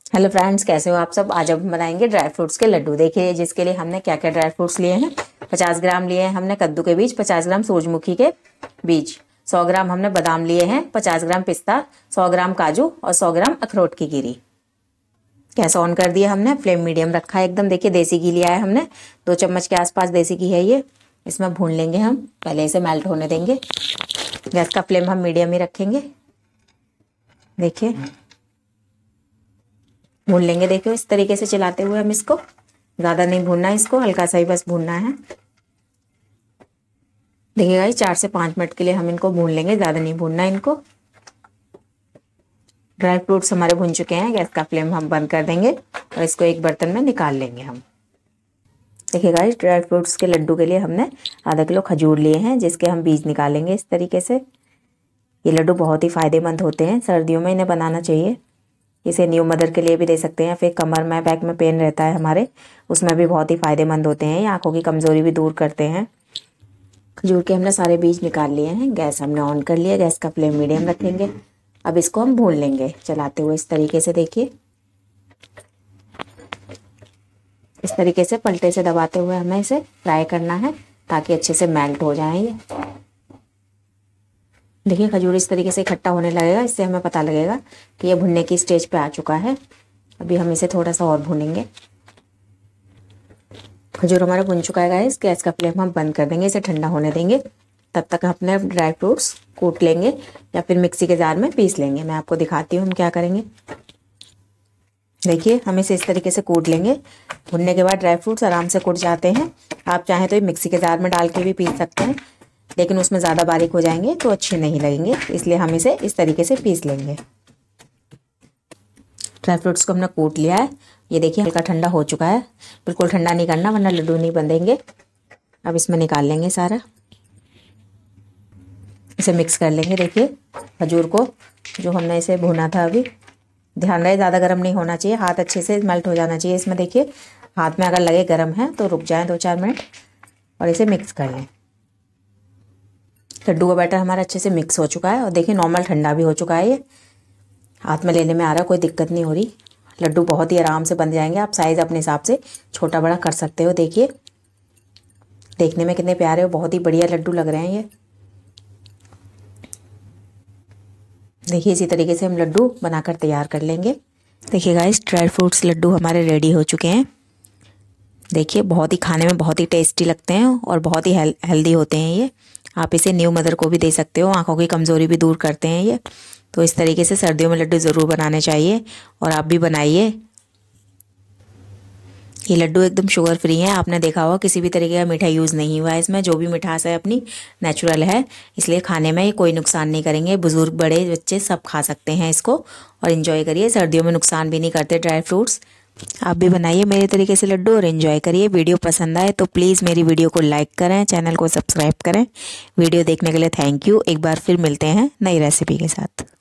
Hello friends, कैसे हो आप सब। आज अब बनाएंगे ड्राई फ्रूट्स के लड्डू। देखिए जिसके लिए हमने क्या क्या ड्राई फ्रूट्स लिए हैं। 50 ग्राम लिए हैं हमने कद्दू के बीज, 50 ग्राम सूरजमुखी के बीज, 100 ग्राम हमने बादाम लिए हैं, 50 ग्राम पिस्ता, 100 ग्राम काजू और 100 ग्राम अखरोट की गिरी। गैस ऑन कर दिया हमने, फ्लेम मीडियम रखा है एकदम। देखिए देसी घी लिया है हमने, 2 चम्मच के आसपास देसी घी है ये। इसमें भून लेंगे हम, पहले इसे मेल्ट होने देंगे। गैस का फ्लेम हम मीडियम ही रखेंगे। देखिए भून लेंगे। देखो इस तरीके से चलाते हुए हम इसको, ज़्यादा नहीं भूनना है इसको, हल्का सा ही बस भूनना है। देखिएगा ये 4 से 5 मिनट के लिए हम इनको भून लेंगे, ज़्यादा नहीं भूनना है इनको। ड्राई फ्रूट्स हमारे भून चुके हैं। गैस का फ्लेम हम बंद कर देंगे और इसको एक बर्तन में निकाल लेंगे हम। देखिएगा इस ड्राई फ्रूट्स के लड्डू के लिए हमने आधा किलो खजूर लिए हैं, जिसके हम बीज निकालेंगे इस तरीके से। ये लड्डू बहुत ही फ़ायदेमंद होते हैं, सर्दियों में इन्हें बनाना चाहिए। इसे न्यू मदर के लिए भी दे सकते हैं, फिर कमर में बैक में पेन रहता है हमारे, उसमें भी बहुत ही फ़ायदेमंद होते हैं। ये आँखों की कमज़ोरी भी दूर करते हैं। खजूर के हमने सारे बीज निकाल लिए हैं। गैस हमने ऑन कर लिया, गैस का फ्लेम मीडियम रखेंगे। अब इसको हम भून लेंगे चलाते हुए इस तरीके से। देखिए इस तरीके से पलटे से दबाते हुए हमें इसे फ्राई करना है, ताकि अच्छे से मेल्ट हो जाए ये। देखिए खजूर इस तरीके से इकट्ठा होने लगेगा, इससे हमें पता लगेगा कि ये भुनने की स्टेज पे आ चुका है। अभी हम इसे थोड़ा सा और भूनेंगे। खजूर हमारा भुन चुका है गाइस। गैस का फ्लेम हम बंद कर देंगे, इसे ठंडा होने देंगे। तब तक हम अपने ड्राई फ्रूट्स कूट लेंगे या फिर मिक्सी के जार में पीस लेंगे। मैं आपको दिखाती हूँ हम क्या करेंगे। देखिए हम इसे इस तरीके से कूट लेंगे। भुनने के बाद ड्राई फ्रूट्स आराम से कूट जाते हैं। आप चाहें तो ये मिक्सी के जार में डाल के भी पीस सकते हैं, लेकिन उसमें ज़्यादा बारीक हो जाएंगे तो अच्छे नहीं लगेंगे, इसलिए हम इसे इस तरीके से पीस लेंगे। ड्राई फ्रूट्स को हमने कूट लिया है। ये देखिए हल्का ठंडा हो चुका है। बिल्कुल ठंडा नहीं करना वरना लड्डू नहीं बंधेंगे। अब इसमें निकाल लेंगे सारा, इसे मिक्स कर लेंगे। देखिए खजूर को जो हमने इसे भुना था, अभी ध्यान रहे ज़्यादा गर्म नहीं होना चाहिए, हाथ अच्छे से मेल्ट हो जाना चाहिए इसमें। देखिए हाथ में अगर लगे गर्म है तो रुक जाएं 2-4 मिनट और इसे मिक्स कर लें। लड्डू का बैटर हमारा अच्छे से मिक्स हो चुका है और देखिए नॉर्मल ठंडा भी हो चुका है। ये हाथ में लेने में आ रहा है, कोई दिक्कत नहीं हो रही। लड्डू बहुत ही आराम से बन जाएंगे। आप साइज़ अपने हिसाब से छोटा बड़ा कर सकते हो। देखिए देखने में कितने प्यारे और बहुत ही बढ़िया लड्डू लग रहे हैं ये। देखिए इसी तरीके से हम लड्डू बनाकर तैयार कर लेंगे। देखिए गाइस ड्राई फ्रूट्स लड्डू हमारे रेडी हो चुके हैं। देखिए बहुत ही खाने में बहुत ही टेस्टी लगते हैं और बहुत ही हेल्दी होते हैं ये। आप इसे न्यू मदर को भी दे सकते हो, आंखों की कमज़ोरी भी दूर करते हैं ये। तो इस तरीके से सर्दियों में लड्डू ज़रूर बनाने चाहिए और आप भी बनाइए। ये लड्डू एकदम शुगर फ्री हैं। आपने देखा होगा किसी भी तरीके का मीठा यूज़ नहीं हुआ है इसमें। जो भी मिठास है अपनी नेचुरल है, इसलिए खाने में ये कोई नुकसान नहीं करेंगे। बुज़ुर्ग बड़े बच्चे सब खा सकते हैं इसको और इन्जॉय करिए। सर्दियों में नुकसान भी नहीं करते ड्राई फ्रूट्स। आप भी बनाइए मेरे तरीके से लड्डू और एंजॉय करिए। वीडियो पसंद आए तो प्लीज़ मेरी वीडियो को लाइक करें, चैनल को सब्सक्राइब करें। वीडियो देखने के लिए थैंक यू। एक बार फिर मिलते हैं नई रेसिपी के साथ।